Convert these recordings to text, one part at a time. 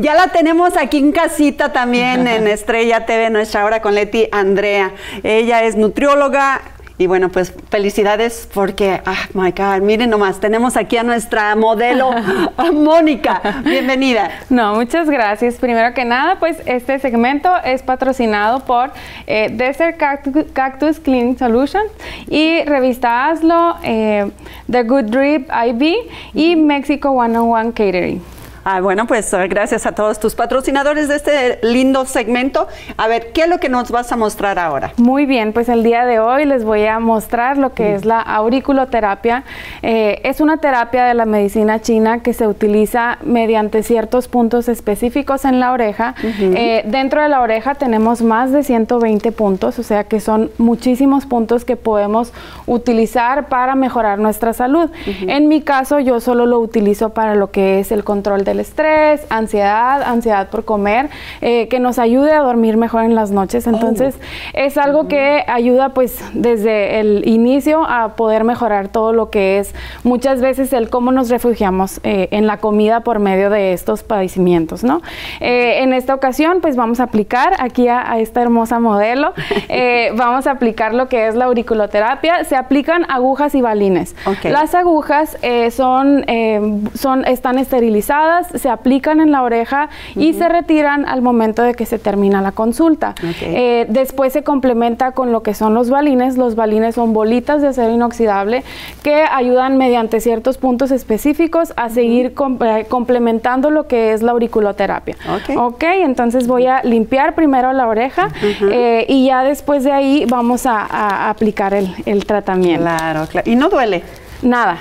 Ya la tenemos aquí en casita también en Estrella TV, nuestra hora con Leti, Andrea. Ella es nutrióloga. Y bueno, pues felicidades porque, oh my God, miren nomás, tenemos aquí a nuestra modelo, Mónica. Bienvenida. No, muchas gracias. Primero que nada, pues este segmento es patrocinado por Desert Cactus Cleaning Solutions y Revista Hazlo, The Good Drip IB y Mexico 101 Catering. Bueno, pues gracias a todos tus patrocinadores de este lindo segmento. A ver, ¿qué es lo que nos vas a mostrar ahora? Muy bien, pues el día de hoy les voy a mostrar lo que es la auriculoterapia. Es una terapia de la medicina china que se utiliza mediante ciertos puntos específicos en la oreja. Dentro de la oreja tenemos más de 120 puntos, o sea que son muchísimos puntos que podemos utilizar para mejorar nuestra salud. En mi caso, yo solo lo utilizo para lo que es el control del estrés, ansiedad por comer, que nos ayude a dormir mejor en las noches. Entonces, es algo que ayuda pues desde el inicio a poder mejorar todo lo que es muchas veces el cómo nos refugiamos en la comida por medio de estos padecimientos, ¿no? En esta ocasión, pues vamos a aplicar aquí a esta hermosa modelo, vamos a aplicar lo que es la auriculoterapia. Se aplican agujas y balines. Las agujas están esterilizadas, se aplican en la oreja y se retiran al momento de que se termina la consulta. Después se complementa con lo que son los balines. Los balines son bolitas de acero inoxidable que ayudan mediante ciertos puntos específicos a seguir complementando lo que es la auriculoterapia. Entonces voy a limpiar primero la oreja y ya después de ahí vamos a aplicar el tratamiento. Claro. ¿Y no duele? Nada.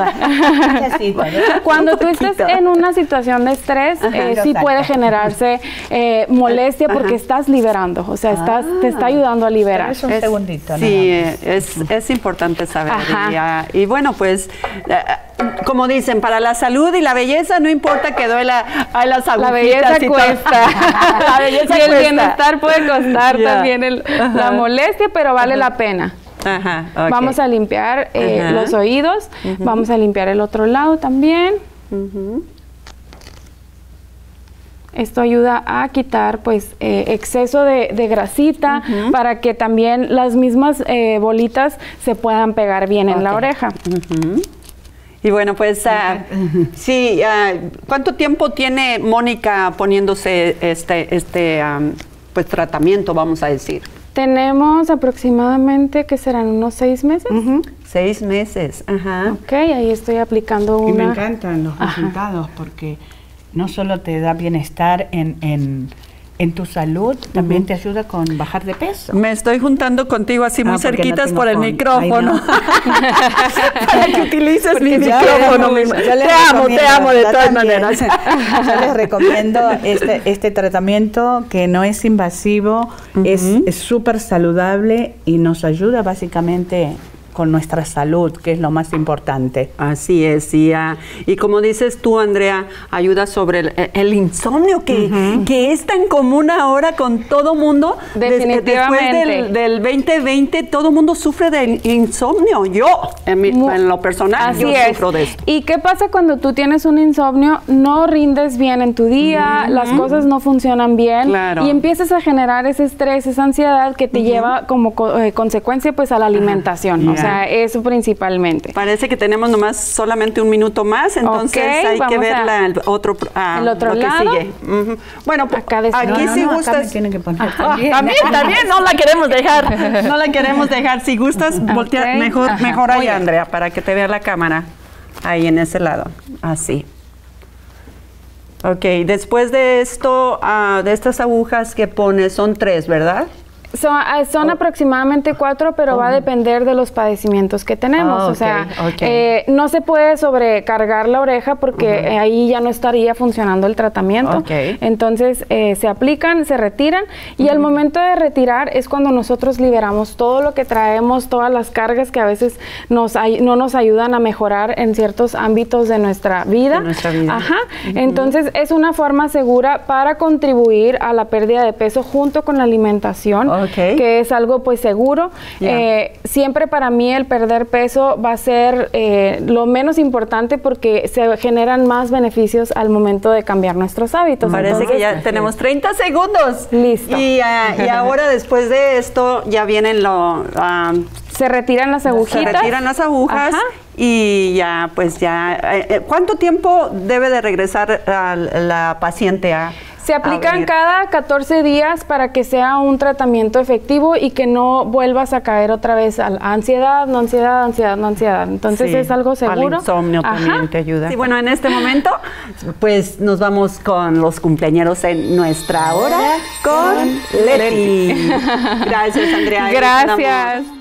Cuando tú estés en una situación de estrés, sí puede generarse molestia porque estás liberando, o sea, te está ayudando a liberar. Es un segundito. Sí, es importante saber. Y bueno, pues, como dicen, para la salud y la belleza no importa que duela a las agujitas. La belleza cuesta. La belleza cuesta. El bienestar puede costar también la molestia, pero vale la pena. Vamos a limpiar los oídos, vamos a limpiar el otro lado también. Esto ayuda a quitar pues exceso de grasita para que también las mismas bolitas se puedan pegar bien en la oreja. Y bueno, pues, sí, ¿cuánto tiempo tiene Mónica poniéndose pues tratamiento, vamos a decir? Tenemos aproximadamente, que serán unos 6 meses. 6 meses, ahí estoy aplicando una. Y me encantan los resultados porque no solo te da bienestar en tu salud, también te ayuda con bajar de peso. Me estoy juntando contigo así muy cerquitas por el micrófono. Para que utilices mi micrófono. Te amo de todas maneras. Yo les recomiendo este tratamiento que no es invasivo, es súper saludable y nos ayuda básicamente con nuestra salud, que es lo más importante. Así es, y como dices tú, Andrea, ayuda sobre el insomnio que es tan común ahora con todo mundo. Definitivamente. Después del 2020, todo mundo sufre de insomnio. Yo, en lo personal, yo sufro de esto. ¿Y qué pasa cuando tú tienes un insomnio? No rindes bien en tu día, las cosas no funcionan bien y empiezas a generar ese estrés, esa ansiedad que te lleva como consecuencia pues a la alimentación, ¿no? O sea, eso principalmente. Parece que tenemos nomás solamente un minuto más, entonces hay que ver el otro lado. Que sigue. Bueno, acá aquí si gustas. Acá me tienen que poner. También no la queremos dejar. No la queremos dejar. Si gustas, voltea mejor ahí, Andrea, para que te vea la cámara. Ahí en ese lado. Así. Después de esto, de estas agujas que pones, son 3, ¿verdad? Son aproximadamente 4, pero va a depender de los padecimientos que tenemos. O sea, no se puede sobrecargar la oreja porque ahí ya no estaría funcionando el tratamiento. Entonces, se aplican, se retiran y al momento de retirar es cuando nosotros liberamos todo lo que traemos, todas las cargas que a veces no nos ayudan a mejorar en ciertos ámbitos de nuestra vida. Entonces, es una forma segura para contribuir a la pérdida de peso junto con la alimentación que es algo pues seguro. Siempre para mí el perder peso va a ser lo menos importante porque se generan más beneficios al momento de cambiar nuestros hábitos. Parece que ya tenemos 30 segundos. Listo. Y ahora después de esto ya vienen se retiran las agujitas. Se retiran las agujas. Ajá. Y ya, pues ¿cuánto tiempo debe de regresar la paciente a Se aplican cada 14 días para que sea un tratamiento efectivo y que no vuelvas a caer otra vez a ansiedad, no ansiedad, ansiedad, no ansiedad. Entonces es algo seguro. Al insomnio también te ayuda. Sí, bueno, en este momento, pues nos vamos con los cumpleañeros en nuestra hora con Leti. Gracias, Andrea. Gracias.